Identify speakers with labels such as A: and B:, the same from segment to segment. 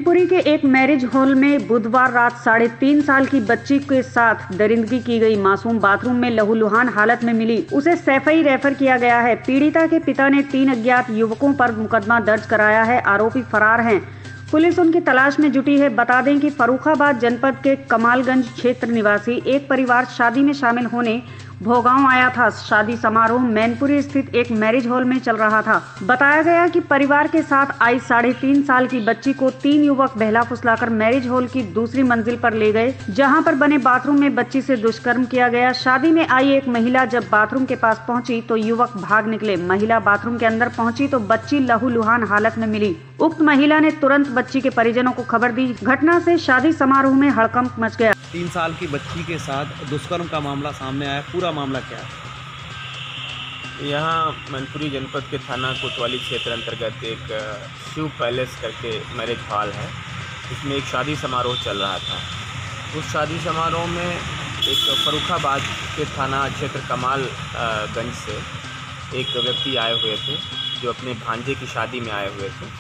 A: मैनपुरी के एक marriage hall में बुधवार रात 3.5 साल की बच्ची के साथ दरिंदगी की गई। मासूम बाथरूम में लहूलुहान हालत में मिली, उसे सैफई रेफर किया गया है। पीड़िता के पिता ने 3 अज्ञात युवकों पर मुकदमा दर्ज कराया है। आरोपी फरार हैं। पुलिस उनकी तलाश में जुटी है। बता दें कि फर्रुखाबाद जनपद के कमालगंज क्षेत्र निवासी एक परिवार शादी में शामिल होने भोगांव आया था। शादी समारोह मैनपुरी स्थित एक मैरिज हॉल में चल रहा था। बताया गया कि परिवार के साथ आई 3.5 साल की बच्ची को 3 युवक बहला फुसलाकर मैरिज हॉल की दूसरी मंजिल पर ले गए, जहां पर बने बाथरूम में बच्ची से दुष्कर्म किया गया। शादी में आई एक महिला जब बाथरूम के पास पहुंची तो युवक भाग निकले। महिला बाथरूम के अंदर पहुंची तो बच्ची लहूलुहान हालत में मिली। उक्त महिला ने तुरंत बच्ची के परिजनों को खबर दी। घटना से शादी समारोह में हड़कंप मच गया।
B: 3 साल की बच्ची के साथ दुष्कर्म का मामला सामने आया। पूरा मामला क्या है?
C: यहाँ मैनपुरी जनपद के थाना कोतवाली क्षेत्र अंतर्गत एक शिव पैलेस करके मैरिज हॉल है। इसमें एक शादी समारोह चल रहा था। उस शादी समारोह में एक फर्रुखाबाद के थाना क्षेत्र कमालगंज से एक व्यक्ति आए हुए थे, जो अपने भांजे की शादी में आए हुए थे।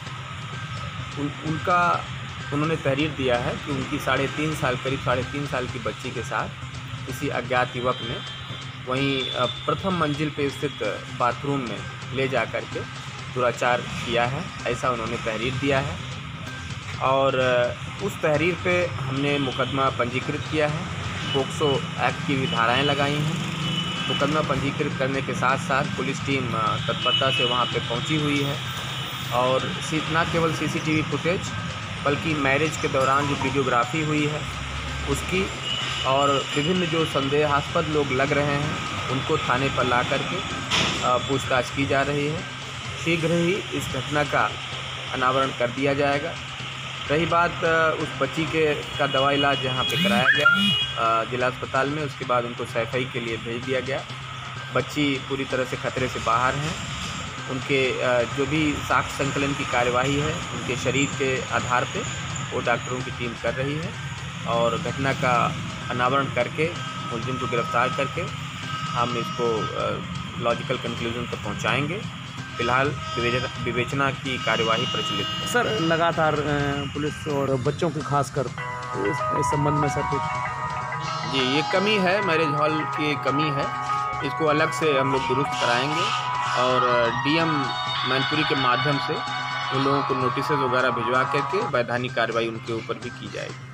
C: उन्होंने तहरीर दिया है कि उनकी करीब 3.5 साल की बच्ची के साथ किसी अज्ञात युवक ने वहीं प्रथम मंजिल पे स्थित बाथरूम में ले जा कर के दुराचार किया है, ऐसा उन्होंने तहरीर दिया है। और उस तहरीर पे हमने मुकदमा पंजीकृत किया है। पोक्सो एक्ट की भी धाराएँ लगाई हैं। मुकदमा पंजीकृत करने के साथ साथ पुलिस टीम तत्परता से वहाँ पे पहुँची हुई है। और न केवल CCTV फुटेज बल्कि मैरिज के दौरान जो वीडियोग्राफी हुई है उसकी, और विभिन्न जो संदेहास्पद लोग लग रहे हैं उनको थाने पर ला करके पूछताछ की जा रही है। शीघ्र ही इस घटना का अनावरण कर दिया जाएगा। रही बात उस बच्ची का दवा इलाज यहाँ पे कराया गया जिला अस्पताल में, उसके बाद उनको सैफई के लिए भेज दिया गया। बच्ची पूरी तरह से खतरे से बाहर हैं। उनके जो भी साक्ष्य संकलन की कार्यवाही है उनके शरीर के आधार पे वो डॉक्टरों की टीम कर रही है, और घटना का अनावरण करके मुलजिम को गिरफ्तार करके हम इसको लॉजिकल कंक्लूजन तक पहुंचाएंगे। फिलहाल विवेचना की कार्यवाही प्रचलित है।
B: सर, लगातार पुलिस और बच्चों की खासकर इस संबंध में सर कुछ
C: जी, ये कमी है, मैरिज हॉल की कमी है। इसको अलग से हम लोग दुरुस्त कराएंगे और DM मैनपुरी के माध्यम से उन लोगों को नोटिस वगैरह भिजवा करके वैधानिक कार्रवाई उनके ऊपर भी की जाएगी।